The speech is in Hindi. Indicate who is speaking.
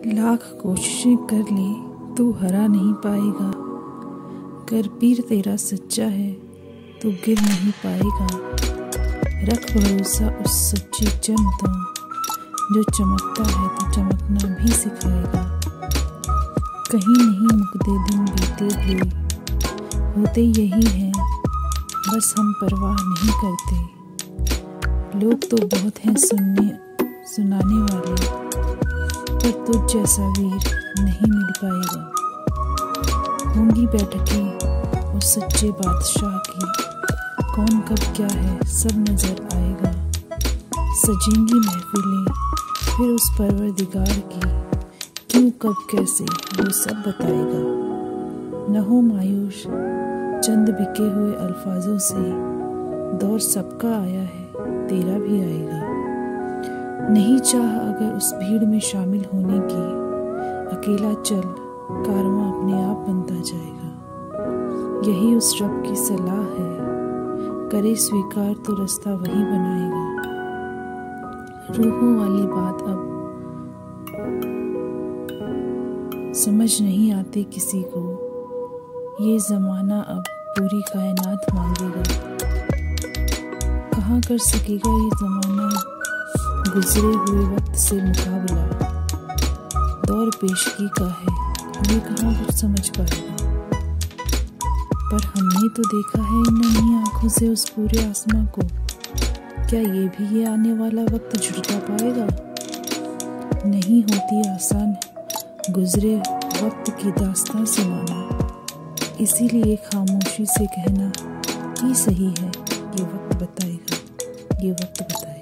Speaker 1: लाख कोशिशें कर ले तू हरा नहीं पाएगा। कर पीर तेरा सच्चा है तो गिर नहीं पाएगा। रख भरोसा उस सच्ची चम तो जो चमकता है तो चमकना भी सिखाएगा। कहीं नहीं मुकते दिन बीते भी होते यही हैं, बस हम परवाह नहीं करते। लोग तो बहुत हैं सुनाने वाले, पर तुझ जैसा वीर नहीं मिल पाएगा। होंगी बैठकें उस सच्चे बादशाह की, कौन कब क्या है सब नजर आएगा। सजेंगी महफिलें फिर उस परवरदिगार की, क्यों कब कैसे वो सब बताएगा। न हो मायूस चंद बिके हुए अल्फाजों से, दौर सबका आया है तेरा भी आएगा। नहीं चाह अगर उस भीड़ में शामिल होने की, अकेला चल कारवां अपने आप बनता जाएगा। यही उस रब की सलाह है, करे स्वीकार तो रास्ता वही बनाएगा। रूहों वाली बात अब समझ नहीं आती किसी को, ये जमाना अब पूरी कायनात मांगेगा। कहाँ कर सकेगा ये जमाना गुजरे हुए वक्त से मुकाबला। दौर पेशगी का है ये कहाँ कुछ समझ पाएगा। पर हमने तो देखा है इन नन्ही आंखों से उस पूरे आसमां को, क्या ये भी ये आने वाला वक्त झुठला पाएगा। नहीं होती आसान गुजरे वक्त की दास्तां सुनाना, इसीलिए खामोशी से कहना कि सही है ये वक्त बताएगा, ये वक्त बताएगा।